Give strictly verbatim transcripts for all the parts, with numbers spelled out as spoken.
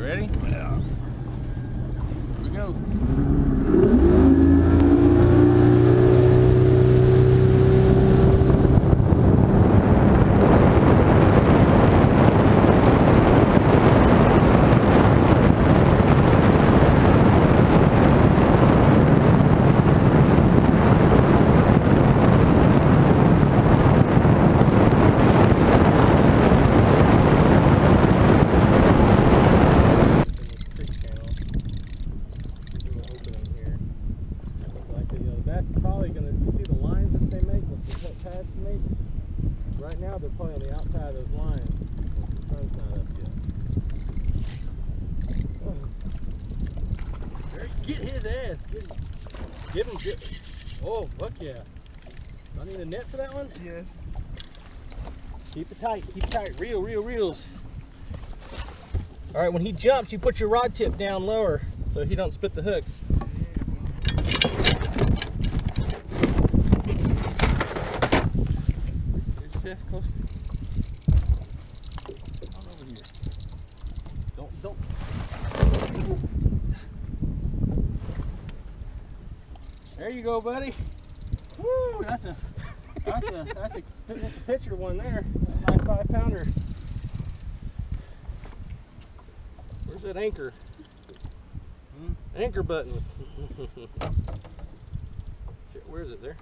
Ready? Yeah. Here we go. That's probably going to, you see the lines that they make, what the pads make? Right now they're probably on the outside of those lines. The sun's not up yet. Oh. Get his ass. Get him. Give him. Get, oh, fuck yeah. Do I need a net for that one? Yes. Keep it tight. Keep it tight. Reel, reel, reels. Alright, when he jumps, you put your rod tip down lower so he don't split the hook. Close. On over here. Don't, don't. There you go, buddy. Woo, that's a, that's a, that's a, that's a picture one there. A nice five pounder. Where's that anchor? Hmm? Anchor button. Shit, where is it there?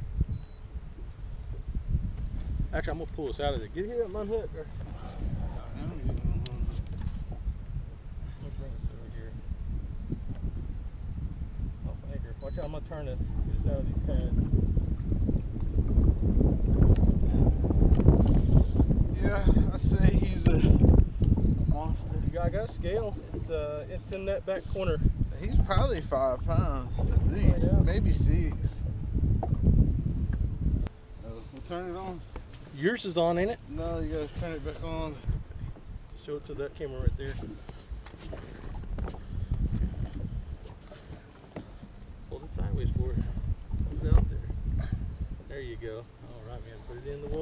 Actually, I'm gonna pull this out of there. Get here, I'm unhooked. Or... Let's bring this over here. Oh, anchor. Watch out, I'm gonna turn this, get this out of these pads. Yeah, I say he's a monster. You got, I got a scale. It's uh, it's in that back corner. He's probably five pounds at least, yeah. Maybe six. Uh, we'll turn it on. Yours is on, ain't it? No, you gotta turn it back on. Show it to that camera right there. Hold it sideways for it. Hold it out there. There you go. All right, man. Put it in the